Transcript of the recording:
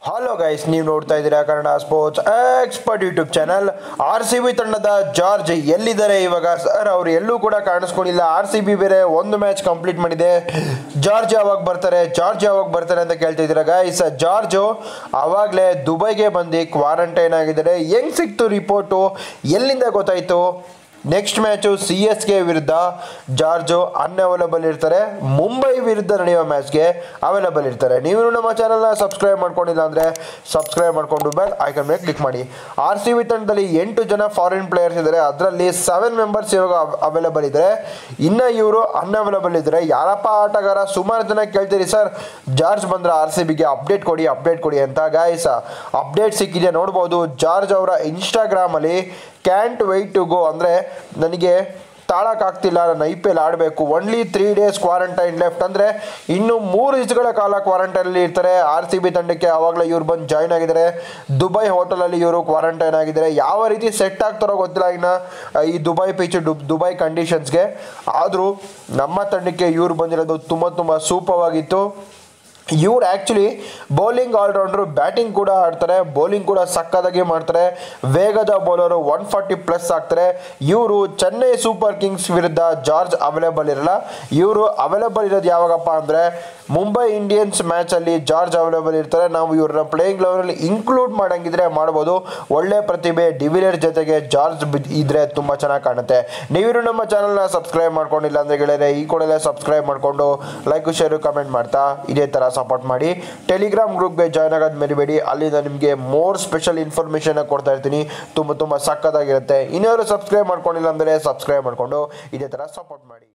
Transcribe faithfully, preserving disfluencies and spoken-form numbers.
Hello guys, ನೀವು ನೋಡ್ತಾ ಇದ್ದೀರಾ Kannada sports expert YouTube channel. R C B ತಂಡದ ಜಾರ್ಜ್ ಎಲ್ಲಿದ್ದಾರೆ ಇವಾಗ? ಸರ್, ಅವರು ಎಲ್ಲೂ ಕೂಡ ಕಾಣಿಸ್ಕೊಂಡಿಲ್ಲ. ಆರ್ ಸಿ ಬಿ ಬೇರೆ ಒಂದು ಮ್ಯಾಚ್ ಕಂಪ್ಲೀಟ್ ಮಾಡಿದೆ. ಜಾರ್ಜ್ ಯಾವಾಗ ಬರ್ತಾರೆ ಜಾರ್ಜ್ ಯಾವಾಗ ಬರ್ತಾರೆ ಅಂತ ಕೇಳ್ತಿದ್ದೀರಾ ಗೈಸ್. ಜಾರ್ಜು ಆವಾಗಲೇ ದುಬೈಗೆ ಬಂದು ಕ್ವಾರಂಟೈನ್ ಆಗಿದ್ದಾರೆ. ಹೆಂಗ್ ಸಿಕ್ತು ರಿಪೋರ್ಟು? ಎಲ್ಲಿಂದ ಗೊತ್ತಾಯಿತು? Next match C S K ವಿರುದ್ಧ ಜಾರ್ಜು ಅನ್ಅವೈಲಬಲ್ ಇರ್ತಾರೆ. ಮುಂಬೈ ವಿರುದ್ಧ ನಡೆಯುವ ಮ್ಯಾಚ್ಗೆ ಅವೈಲಬಲ್ ಇರ್ತಾರೆ. ನೀವು ನಮ್ಮ ಚಾನಲ್ನ ಸಬ್ಸ್ಕ್ರೈಬ್ ಮಾಡ್ಕೊಂಡಿಲ್ಲ ಅಂದರೆ ಸಬ್ಸ್ಕ್ರೈಬ್ ಮಾಡಿಕೊಂಡು ಬೆಲ್ ಐಕನ್ ಮೇಲೆ ಕ್ಲಿಕ್ ಮಾಡಿ. ಆರ್ ಸಿ ಬಿ ತಂಡದಲ್ಲಿ ಎಂಟು ಜನ ಫಾರಿನ್ ಪ್ಲೇಯರ್ಸ್ ಇದ್ದಾರೆ. ಅದರಲ್ಲಿ ಸೆವೆನ್ ಮೆಂಬರ್ಸ್ ಇವಾಗ ಅವೈಲಬಲ್ ಇದ್ದಾರೆ. ಇನ್ನು ಇವರು ಅನ್ಅವೈಲಬಲ್ ಇದ್ದಾರೆ. ಯಾರಪ್ಪ ಆಟಗಾರ? ಸುಮಾರು ಜನ ಕೇಳ್ತೀರಿ, ಸರ್ ಜಾರ್ಜ್ ಬಂದರೆ ಆರ್ ಸಿ ಬಿಗೆ ಅಪ್ಡೇಟ್ ಕೊಡಿ ಅಪ್ಡೇಟ್ ಕೊಡಿ ಅಂತ. ಗಾಯ್ಸ್, ಅಪ್ಡೇಟ್ ಸಿಕ್ಕಿದೆ ನೋಡ್ಬೋದು. ಜಾರ್ಜ್ ಅವರ ಇನ್ಸ್ಟಾಗ್ರಾಮಲ್ಲಿ ಕ್ಯಾಂಟ್ ವೆಯ್ಟ್ ಟು ಗೋ, ಅಂದರೆ ನನಗೆ ತಾಳಕ್ಕಾಗ್ತಿಲ್ಲ, ನಾನು ಐ ಪಿ ಎಲ್ ಆಡಬೇಕು, only three days quarantine left, ಅಂದರೆ ಇನ್ನು ಮೂರು ದಿವಸಗಳ ಕಾಲ ಕ್ವಾರಂಟೈನಲ್ಲಿ ಇರ್ತಾರೆ. ಆರ್ ಸಿ ಬಿ ತಂಡಕ್ಕೆ ಆವಾಗಲೇ ಇವ್ರು ಬಂದು ಜಾಯ್ನ್ ಆಗಿದ್ದಾರೆ. ದುಬೈ ಹೋಟೆಲಲ್ಲಿ ಇವರು ಕ್ವಾರಂಟೈನ್ ಆಗಿದ್ದಾರೆ. ಯಾವ ರೀತಿ ಸೆಟ್ ಆಗ್ತಾರೋ ಗೊತ್ತಿಲ್ಲ ಇನ್ನು ಈ ದುಬೈ ಪಿಚ್ ದುಬೈ ಕಂಡೀಷನ್ಸ್ಗೆ. ಆದರೂ ನಮ್ಮ ತಂಡಕ್ಕೆ ಇವ್ರು ಬಂದಿರೋದು ತುಂಬ ತುಂಬ ಸೂಪರ್ವಾಗಿತ್ತು. ಇವ್ರು ಆ್ಯಕ್ಚುಲಿ ಬೌಲಿಂಗ್ ಆಲ್ರೌಂಡ್ರು, ಬ್ಯಾಟಿಂಗ್ ಕೂಡ ಆಡ್ತಾರೆ, ಬೌಲಿಂಗ್ ಕೂಡ ಸಕ್ಕದಾಗಿ ಮಾಡ್ತಾರೆ. ವೇಗದ ಬೌಲರು, ಒನ್ ಫಾರ್ಟಿ ಪ್ಲಸ್ ಆಗ್ತಾರೆ. ಇವರು ಚೆನ್ನೈ ಸೂಪರ್ ಕಿಂಗ್ಸ್ ವಿರುದ್ಧ ಜಾರ್ಜ್ ಅವೈಲೇಬಲ್ ಇರಲ್ಲ. ಇವರು ಅವೈಲೇಬಲ್ ಇರೋದು ಯಾವಾಗಪ್ಪ ಅಂದರೆ ಮುಂಬೈ ಇಂಡಿಯನ್ಸ್ ಮ್ಯಾಚಲ್ಲಿ ಜಾರ್ಜ್ ಅವೈಲೇಬಲ್ ಇರ್ತಾರೆ. ನಾವು ಇವ್ರನ್ನ ಪ್ಲೇಯಿಂಗ್ ಲೆವೆನಲ್ಲಿ ಇನ್ಕ್ಲೂಡ್ ಮಾಡೋಂಗಿದ್ರೆ ಮಾಡ್ಬೋದು. ಒಳ್ಳೆ ಪ್ರತಿಭೆ, ಡಿವಿಲಿಯರ್ ಜೊತೆಗೆ ಜಾರ್ಜ್ ಇದ್ರೆ ತುಂಬ ಚೆನ್ನಾಗಿ ಕಾಣುತ್ತೆ. ನೀವಿರು ನಮ್ಮ ಚಾನಲ್ನ ಸಬ್ಸ್ಕ್ರೈಬ್ ಮಾಡ್ಕೊಂಡಿಲ್ಲ ಅಂದರೆ ಗೆಳೆಯರೆ, ಈ ಕೂಡಲೇ ಸಬ್ಸ್ಕ್ರೈಬ್ ಮಾಡಿಕೊಂಡು ಲೈಕು ಶೇರು ಕಮೆಂಟ್ ಮಾಡ್ತಾ ಇದೇ ಥರ ಸಪೋರ್ಟ್ ಮಾಡಿ. ಟೆಲಿಗ್ರಾಮ್ ಗ್ರೂಪ್ಗೆ ಜಾಯ್ನ್ ಆಗೋದು ಮರಿಬೇಡಿ. ಅಲ್ಲಿಂದ ನಿಮಗೆ ಮೋರ್ ಸ್ಪೆಷಲ್ ಇನ್ಫಾರ್ಮೇಷನ್ ಕೊಡ್ತಾ ಇರ್ತೀನಿ. ತುಂಬ ತುಂಬ ಸಕ್ಕತ್ತಾಗಿರುತ್ತೆ. ಇನ್ಯಾರು ಸಬ್ಸ್ಕ್ರೈಬ್ ಮಾಡ್ಕೊಂಡಿಲ್ಲ ಅಂದರೆ ಸಬ್ಸ್ಕ್ರೈಬ್ ಮಾಡಿಕೊಂಡು ಇದೇ ಥರ ಸಪೋರ್ಟ್ ಮಾಡಿ.